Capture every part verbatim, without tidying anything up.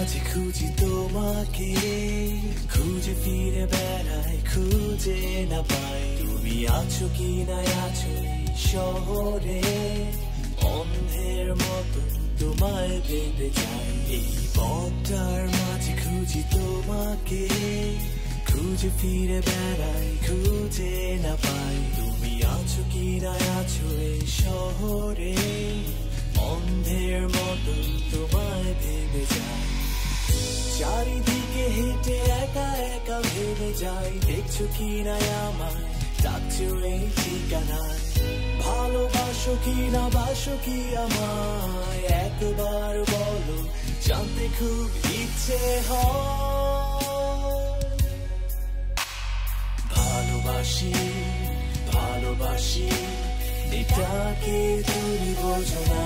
মাঝে খুঁজি তোমাকে, খুঁজে ফিরে বেড়াই খুঁজে না পাই। তুমি আছো কি না আছো এই শহরে, অন্ধের মতো তোমায় ভেবে যাই। এই পথটার মাঝে খুঁজি তোমাকে, খুঁজে ফিরে বেড়াই খুঁজে না পাই। তুমি আছো কি না আছো এই শহরে, অন্ধের মতো তোমায় ভেবে যাই। চারিদিকে হেঁটে একা একা ভেবে যাই, দেখছো কি না আমায়, ডাকছো এই ঠিকানায়। ভালোবাসো কি না বাসো কি আমায়, একবার বলো, জানতে খুব ইচ্ছে হয়। ভালোবাসি ভালোবাসি এটা কি তুমি বোঝো না।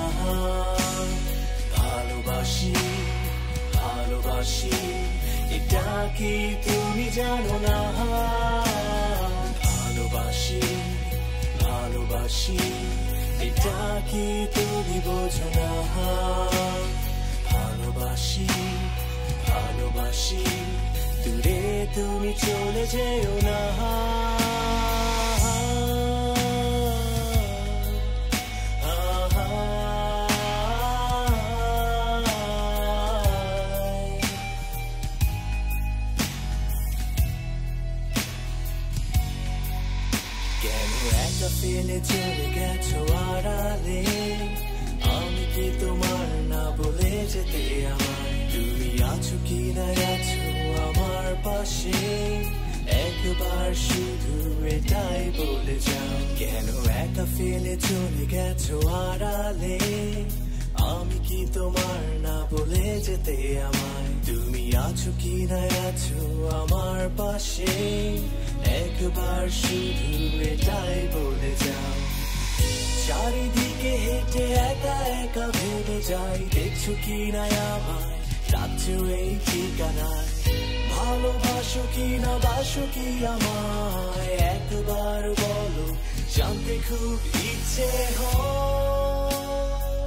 ভালোবাসি ভালোবাসি এটা কি তুমি জানো না। ভালোবাসি ভালোবাসি এটা কি তুমি বোঝো না। ভালোবাসি ভালোবাসি দূরে তুমি চলে যেও না। কেন একা ফেলে চলে গেছো আড়ালে, আমি কি তোমার না বলে যেতে আমায়। তুমি আছো কি না আছো আমার পাশে, একবার শুধু এটাই বলে যাও। কেন একা ফেলে চলে গেছো আড়ালে, আমি কি তোমার না বলে যেতে আমায়। তুমি আছো কি না আছো আমার পাশে, একবার শুধু এটাই বলে যাও। চারিদিকে হেঁটে একা একা ভেবে যাই, দেখছো কি না আমায়, ডাকছো এই ঠিকানায়। ভালোবাসো কি না বাসো কি আমায়, একবার বলো, জানতে খুব ইচ্ছে হয়।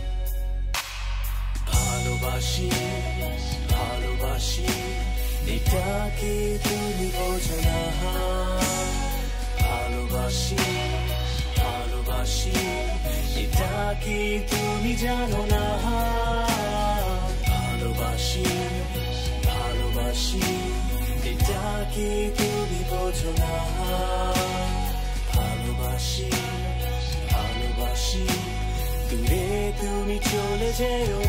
ভালোবাসি ভালোবাসি এটা কি তুমি বোঝো না। ভালোবাসি ভালোবাসি এটা কি তুমি জানো না। ভালোবাসি ভালোবাসি এটা কি তুমি বোঝো না। ভালোবাসি ভালোবাসি দূরে তুমি চলে যেও